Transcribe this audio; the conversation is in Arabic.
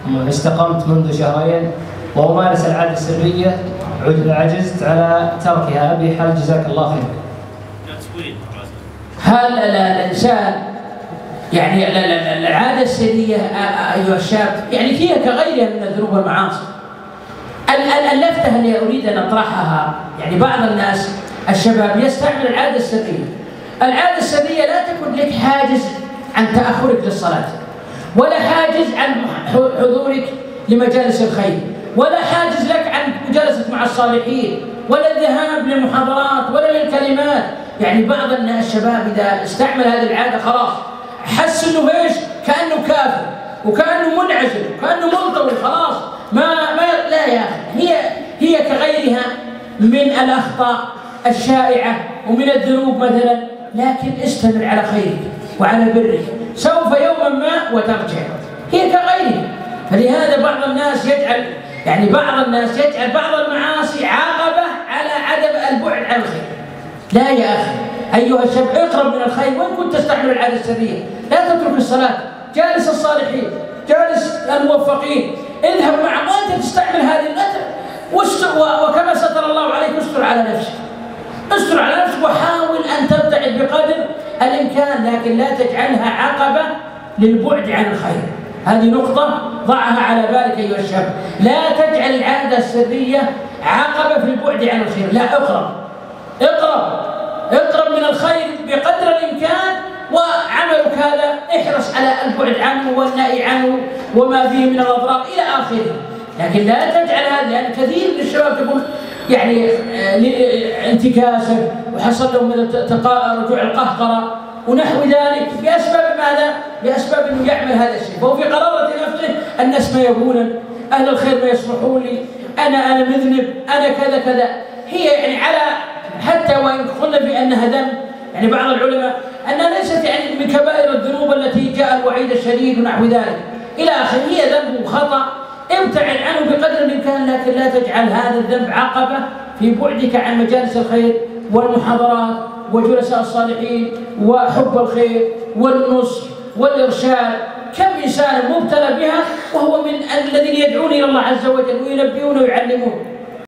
استقمت منذ شهرين وأمارس العادة السرية، عجزت على تركها، أبي حل جزاك الله خير. هل الإنسان يعني العادة السرية أيها الشاب يعني هي كغيرها من الذنوب والمعاصي؟ اللفتة اللي أريد أن أطرحها، يعني بعض الناس الشباب يستعمل العادة السرية. العادة السرية لا تكون لك حاجز عن تأخرك للصلاة، ولا حاجز عن حضورك لمجالس الخير، ولا حاجز لك عن مجالسة مع الصالحين، ولا الذهاب للمحاضرات ولا للكلمات. يعني بعض الناس الشباب إذا استعمل هذه العادة خلاص حس إنه إيش؟ كأنه كافر وكأنه منعزل وكأنه منطوي خلاص ما لا يا أخي، هي كغيرها من الأخطاء الشائعة ومن الذنوب مثلا، لكن استمر على خيرك وعلى برك، سوف يوما ما وترجع، هي كغيرها. فلهذا بعض الناس يجعل بعض المعاصي عاقبة على عدم البعد عن الخير. لا يا أخي أيها الشاب، اقرب من الخير وإن كنت تستعمل العادة السرية، لا تترك الصلاة، جالس الصالحين، جالس الموفقين، اذهب معهم وأنت تستعمل هذه الأثر، وكما ستر الله عليك استر على نفسك، استر على نفسك وحاول أن تبتعد بقدر الإمكان، لكن لا تجعلها عقبة للبعد عن الخير. هذه نقطة ضعها على بالك أيها الشاب، لا تجعل العادة السرية عقبة في البعد عن الخير، لا، اقرب من الخير بقدر الإمكان، وعملك هذا احرص على البعد عنه والنهي عنه وما فيه من الأضرار إلى آخره. لكن لا تجعل هذا، لأن كثير من الشباب تقول يعني انتكاسة وحصل لهم من رجوع القهقرة ونحو ذلك بأسباب ماذا؟ بأسباب أنه يعمل هذا الشيء، فهو في قرارة نفسه الناس ما يبون، أهل الخير ما يصلحون لي، أنا مذنب، أنا كذا. هي يعني على حتى وإن قلنا بأنها ذنب، يعني بعض العلماء أنها ليست يعني من كبائر الذنوب التي جاء الوعيد الشديد ونحو ذلك إلى آخره، هي ذنب وخطأ ابتعد عنه بقدر الإمكان، لكن لا تجعل هذا الذنب عقبة في بعدك عن مجالس الخير والمحاضرات وجلساء الصالحين وحب الخير والنصح والإرشاد. كم إنسان مبتلى بها وهو من الذين يدعون إلى الله عز وجل وينبئون ويعلمون.